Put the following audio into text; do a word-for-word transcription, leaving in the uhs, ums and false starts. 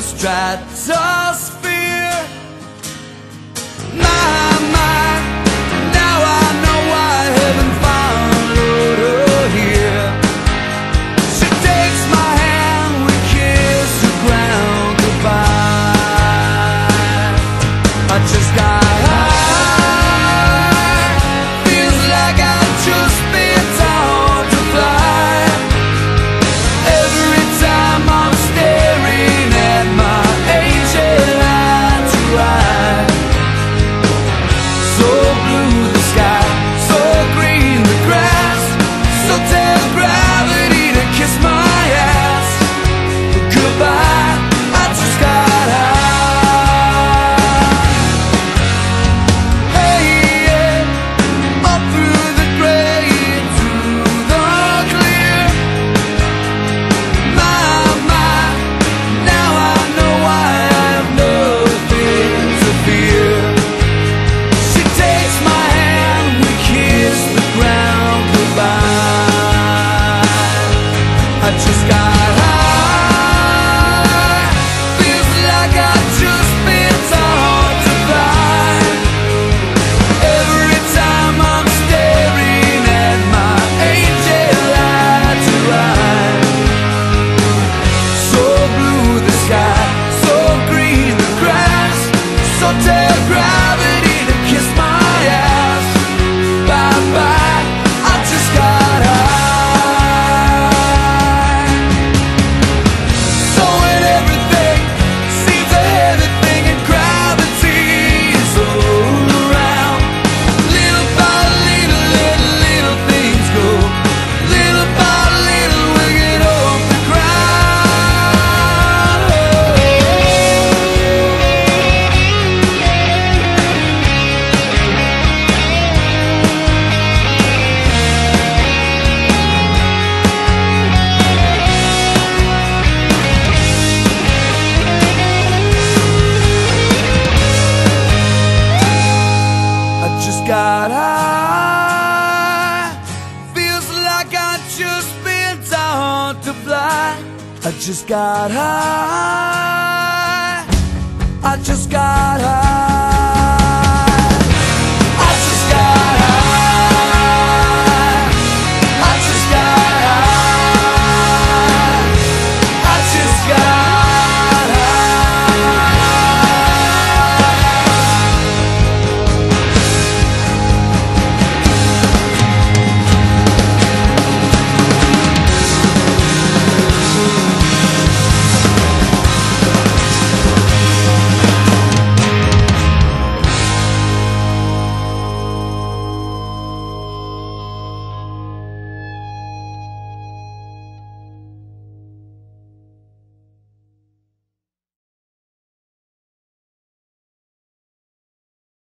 stratosphere. My, my, now I know why heaven followed her here. She takes my hand, we kiss the ground goodbye. I just got high, feels like I just been taught to fly. Every time I'm staring at my angel eye to eye. So blue the sky, so green the grass, so tell gravity to kiss my ass goodbye. I just got high. Hey, yeah, up through the gray into the clear. My, my, now I know why I have nothing to fear. She takes my hand, we kiss the ground goodbye. I just got high, feels like I just been taught to fly. Every time I'm staring at my angel eye to eye. So blue the sky, so green the grass, so tell gravity to kiss my ass. Bye bye, I just got high. So when everything seems a heavy thing and gravity is all around, little by little, little, little things go. Little by little we get off the ground. I just got high, feels like I just been taught to fly. I just got high, I just got high.